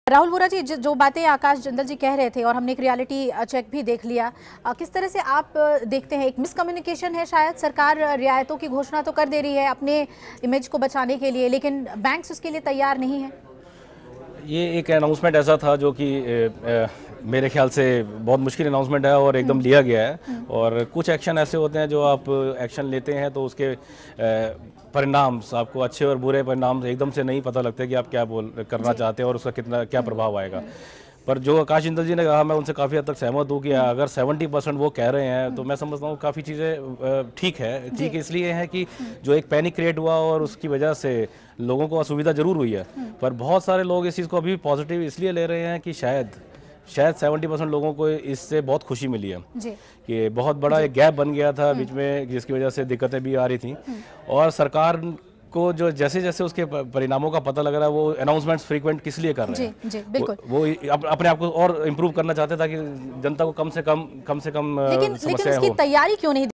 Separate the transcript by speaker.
Speaker 1: राहुल बोरा जी, जो बातें आकाश जिंदल जी कह रहे थे और हमने एक रियलिटी चेक भी देख लिया, किस तरह से आप देखते हैं? एक मिसकम्युनिकेशन है शायद। सरकार रियायतों की घोषणा तो कर दे रही है अपने इमेज को बचाने के लिए, लेकिन बैंक्स उसके लिए तैयार नहीं है।
Speaker 2: ये एक अनाउंसमेंट ऐसा था जो कि मेरे ख्याल से बहुत मुश्किल अनाउंसमेंट है और एकदम लिया गया है। और कुछ एक्शन ऐसे होते हैं जो आप एक्शन लेते हैं तो उसके परिणाम आपको अच्छे और बुरे परिणाम एकदम से नहीं पता लगते कि आप क्या करना चाहते हैं और उसका क्या प्रभाव आएगा। पर जो आकाश जिंदल जी ने कहा, मैं उनसे काफ़ी हद तक सहमत हूँ कि अगर 70% वो कह रहे हैं तो मैं समझता हूँ काफ़ी चीज़ें ठीक है। ठीक इसलिए है कि जो एक पैनिक क्रिएट हुआ और उसकी वजह से लोगों को असुविधा ज़रूर हुई है, पर बहुत सारे लोग इस चीज़ को अभी पॉजिटिव इसलिए ले रहे हैं कि शायद 70% लोगों को इससे बहुत खुशी मिली है कि बहुत बड़ा एक गैप बन गया था बीच में, जिसकी वजह से दिक्कतें भी आ रही थी। और सरकार को जो जैसे जैसे उसके परिणामों का पता लग रहा है, वो अनाउंसमेंट्स फ्रीक्वेंट किस लिए कर रहे हैं?
Speaker 1: जी, बिल्कुल।
Speaker 2: वो अपने आप को और इम्प्रूव करना चाहते हैं ताकि जनता को कम से कम
Speaker 1: लेकिन उसकी तैयारी क्यों नहीं